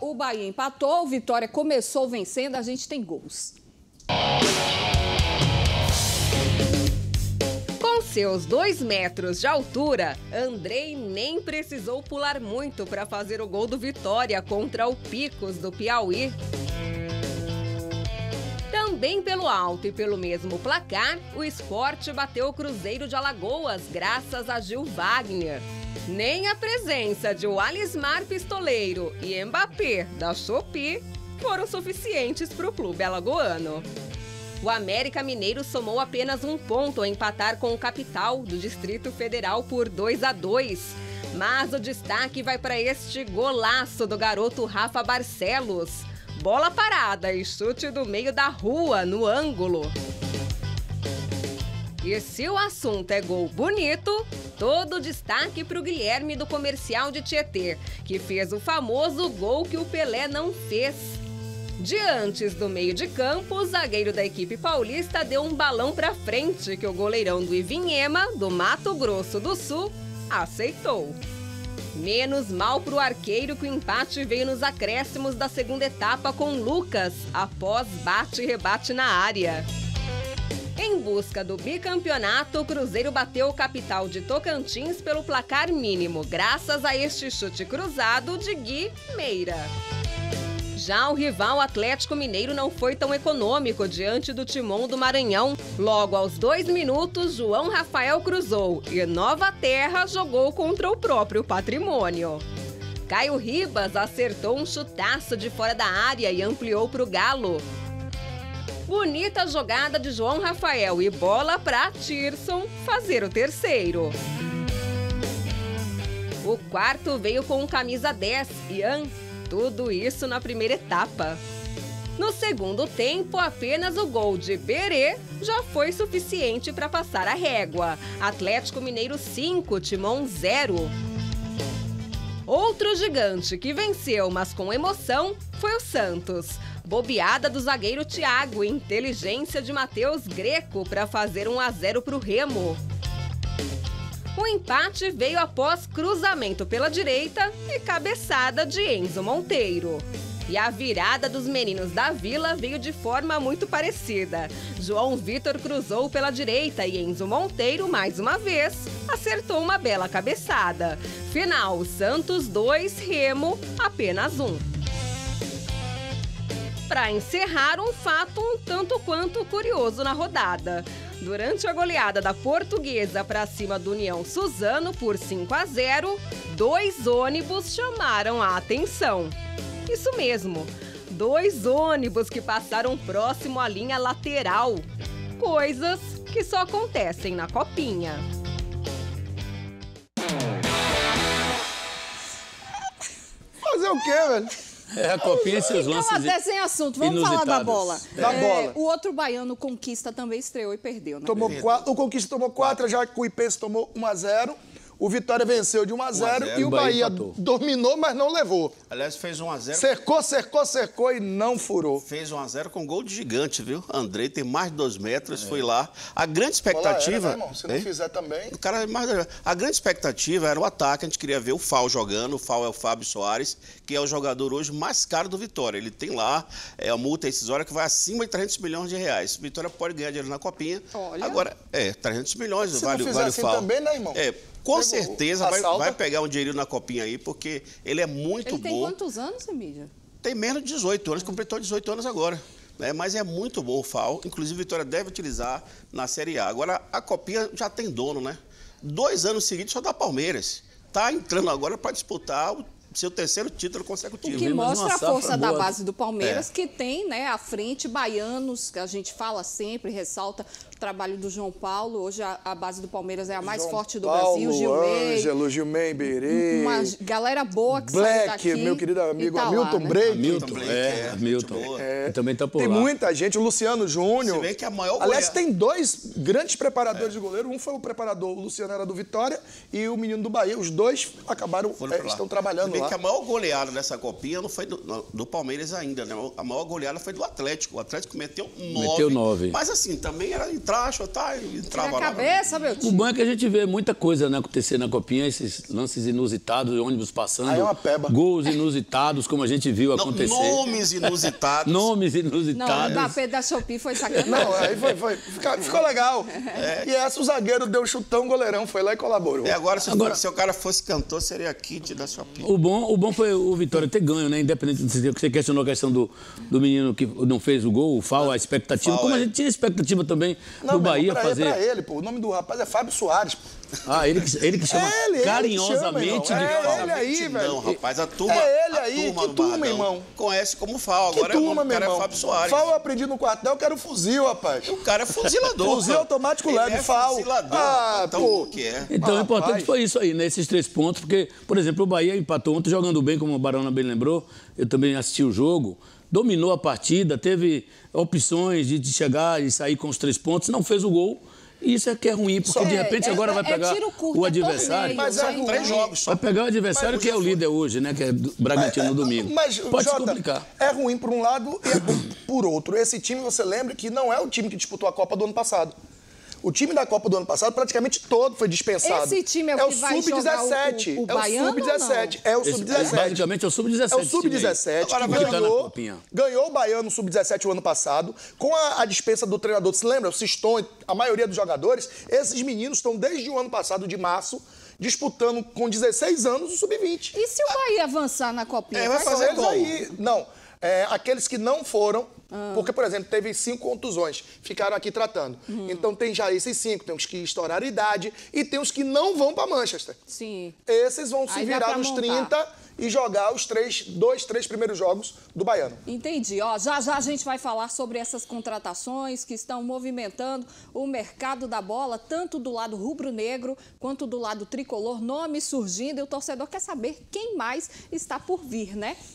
o Bahia empatou, o Vitória começou vencendo, a gente tem gols. Com seus 2 metros de altura, Andrei nem precisou pular muito para fazer o gol do Vitória contra o Picos do Piauí. Também pelo alto e pelo mesmo placar, o Sport bateu o Cruzeiro de Alagoas graças a Gil Wagner. Nem a presença de Alismar Pistoleiro e Mbappé da Shopee foram suficientes para o clube alagoano. O América Mineiro somou apenas 1 ponto ao empatar com o Capital do Distrito Federal por 2-2. Mas o destaque vai para este golaço do garoto Rafa Barcelos. Bola parada e chute do meio da rua, no ângulo. E se o assunto é gol bonito, todo destaque para o Guilherme do Comercial de Tietê, que fez o famoso gol que o Pelé não fez. Diante do meio de campo, o zagueiro da equipe paulista deu um balão para frente que o goleirão do Ivinhema, do Mato Grosso do Sul, aceitou. Menos mal para o arqueiro que o empate veio nos acréscimos da segunda etapa com Lucas, após bate e rebate na área. Em busca do bicampeonato, o Cruzeiro bateu o Capital de Tocantins pelo placar mínimo, graças a este chute cruzado de Gui Meira. Já o rival Atlético Mineiro não foi tão econômico diante do Timão do Maranhão. Logo aos 2 minutos, João Rafael cruzou e Nova Terra jogou contra o próprio Patrimônio. Caio Ribas acertou um chutaço de fora da área e ampliou para o Galo. Bonita jogada de João Rafael e bola para Tirson fazer o terceiro. O quarto veio com camisa 10, Ian. Tudo isso na primeira etapa. No segundo tempo, apenas o gol de Berê já foi suficiente para passar a régua. Atlético Mineiro 5, Timão 0. Outro gigante que venceu, mas com emoção, foi o Santos. Bobeada do zagueiro Thiago e inteligência de Matheus Greco para fazer 1-0 para o Remo. O empate veio após cruzamento pela direita e cabeçada de Enzo Monteiro. E a virada dos meninos da Vila veio de forma muito parecida. João Vitor cruzou pela direita e Enzo Monteiro, mais uma vez, acertou uma bela cabeçada. Final, Santos 2, Remo apenas 1. Para encerrar, um fato um tanto quanto curioso na rodada. Durante a goleada da Portuguesa para cima do União Suzano por 5-0, 2 ônibus chamaram a atenção. Isso mesmo, 2 ônibus que passaram próximo à linha lateral. Coisas que só acontecem na Copinha. Fazer o quê, velho? É a Copinha e seus lances até sem assunto. Vamos falar da bola. Da bola. O outro baiano, Conquista, também estreou e perdeu, né? O Conquista tomou 4, já que o Ipense tomou 1-0. O Vitória venceu de 1-0 e o Bahia dominou, mas não levou. Aliás, fez 1-0. Cercou e não furou. Fez 1-0 com gol de gigante, viu? Andrei tem mais de 2 metros, foi lá. A grande expectativa... Era, né, irmão? Se não fizer também... O cara, a grande expectativa era o ataque, a gente queria ver o Fal jogando. O Fal é o Fábio Soares, que é o jogador hoje mais caro do Vitória. Ele tem lá a multa rescisória que vai acima de 300 milhões de reais. Vitória pode ganhar dinheiro na Copinha. Olha. Agora, 300 milhões vale o assim Fal. também, né, irmão? Com certeza vai pegar um dinheirinho na Copinha aí, porque ele é muito bom. Ele tem quantos anos, Emília? Tem menos de 18 anos, completou 18 anos agora. Né? Mas é muito bom o FAO, inclusive a Vitória deve utilizar na Série A. Agora, a Copinha já tem dono, né? 2 anos seguidos só dá Palmeiras. Está entrando agora para disputar o seu 3º título consecutivo. O que mostra a força da base do Palmeiras, que tem, né, à frente baianos, que a gente fala sempre, ressalta o trabalho do João Paulo. Hoje a base do Palmeiras é a mais forte do Brasil. Ângelo, Gilmei, Berê. Uma galera boa que saiu daqui. Meu querido amigo tá Hamilton lá, Break. Hamilton. Também tá por Tem lá. muita gente, o Luciano Júnior. Você vê que a maior Aliás, tem 2 grandes preparadores de goleiro. Um foi o preparador, o Luciano era do Vitória, e o menino do Bahia. Os 2 acabaram, estão trabalhando lá. Que a maior goleada nessa Copinha não foi do Palmeiras ainda, né? A maior goleada foi do Atlético. O Atlético meteu 9. Meteu 9. Mas assim, também era entrar frágil, tá? E entrava Tira a lá. cabeça, meu O tio. bom é que a gente vê muita coisa, né, acontecer na Copinha, esses lances inusitados, ônibus passando, Aí é uma peba. gols inusitados, como a gente viu Não, acontecer. nomes inusitados. Nomes Não, o inusitados. Mbappé da Shopee foi sacanagem. Não, aí ficou legal. E essa o zagueiro deu chutão, o goleirão foi lá e colaborou. E agora, se o cara fosse cantor, seria Kid da Shopee. O bom foi o Vitória ter ganho, né? Independente de você questionou a questão do menino que não fez o gol, o Fal, a expectativa. Fal, Como é. a gente tinha expectativa também Não, do Bahia fazer. Pra ele, pô. O nome do rapaz é Fábio Soares. Ah, ele que chama Ele carinhosamente que chama, irmão. de Fal. Ele aí, velho. Não, rapaz, a turma. É ele a aí, turma que do turma, Barradão irmão? Conhece como Fal. Que Agora turma, o meu cara irmão. é Fábio Soares. Fal eu aprendi no quartel, eu quero fuzil, rapaz. O cara é fuzilador. Fuzil automático Ele leve, é Fal. fuzilador. Então, O que é? Então, o importante rapaz. foi isso aí, né? Esses 3 pontos, porque, por exemplo, o Bahia empatou ontem jogando bem, como o Barona bem lembrou. Eu também assisti o jogo, dominou a partida, teve opções de chegar e sair com os 3 pontos, não fez o gol. E isso é que é ruim, porque de repente agora vai pegar tiro curto, o adversário. torneio, Mas é São 3 jogos só. Vai pegar o adversário que é o líder hoje, né? Que é do Bragantino no domingo. Mas, Pode se Jota, complicar. é ruim por um lado e é bom por outro. Esse time, você lembra que não é o time que disputou a Copa do ano passado. O time da Copa do ano passado, praticamente todo foi dispensado. Esse time é o que vai jogar Sub-17. o Baiano É o Sub-17. É o Sub-17. Basicamente é o Sub-17. É o Sub-17 que ganhou o Baiano Sub-17 o ano passado, com a dispensa do treinador. Você lembra? O Siston, a maioria dos jogadores, esses meninos estão desde o ano passado, de março, disputando com 16 anos o Sub-20. E se o Bahia avançar na Copinha? Vai fazer Eles como? aí. Não. Aqueles que não foram, porque, por exemplo, teve 5 contusões, ficaram aqui tratando. Então tem já esses 5, tem os que estouraram a idade e tem os que não vão para Manchester. Sim. Esses vão se Aí dá virar pra nos montar. 30 e jogar os 2, 3 primeiros jogos do Baiano. Entendi. Ó, já a gente vai falar sobre essas contratações que estão movimentando o mercado da bola, tanto do lado rubro-negro quanto do lado tricolor, nomes surgindo, e o torcedor quer saber quem mais está por vir, né?